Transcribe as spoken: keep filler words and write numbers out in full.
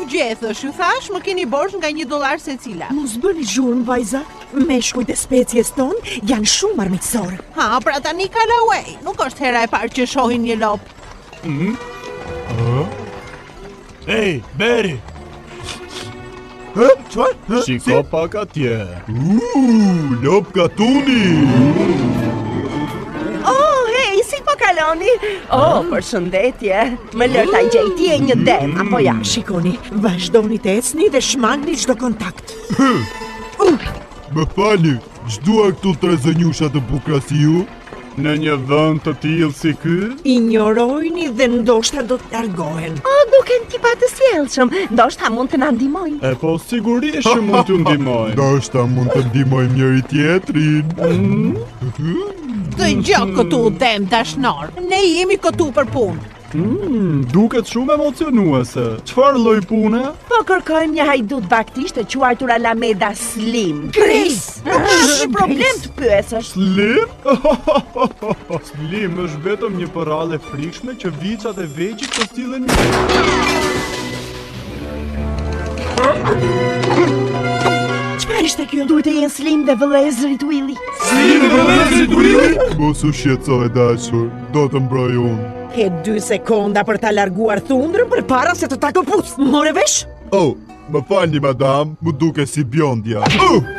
gjethësh, ju thash më keni borxh nga një dollar secila. Mos bëni zhurmë, vajza. Meshkujt e species ton janë shumë armiqësorë. Ha, pra tani Calloway, nuk është hera e parë që shohin një lop. Mm? Ej, Beri! Hë? Qfar? Shiko pak atje. Uuu, lop katuni! Si po kaloni? Oh, përshëndetje. Më lër ta gjejti e një dem, apo ja? Shikoni, vazhdoni të ecni dhe shmangni çdo kontakt. Më fali, ç'dua këtu tre zënjusha të bukura si ju? Në një vend të tillë si ky? Injorojni dhe ndoshta do të largohen. Oh, duken tipa të sjellshëm. Ndoshta mund të na ndihmojnë. E po sigurisht që mund të ndihmojnë. Ndoshta mund të ndihmojmë njëri tjetrin. Të gjak këtu dem dashnor. Ne jemi këtu për punë. Mm, duket shumë emocionuese. Çfarë lloj pune? Po kërkojmë një hajdut baktisht të quajtur Alameda Slim. Kris! Është problem të pyesësh. Slim? Slim është vetëm një përrallë e frikshme që viçat e vegjit të sillen. Çfarë ishte kjo? Duhet të jenë Slim dhe vëllezërit Willy. Slim dhe vëllezërit Willy? Mos u shqetëso e dashur, do të mbroj unë. Ke dy sekonda për ta larguar thundrën për para se të ta këpuc. More vesh? Oh, më falni madam, më duke si bjondja. Uh!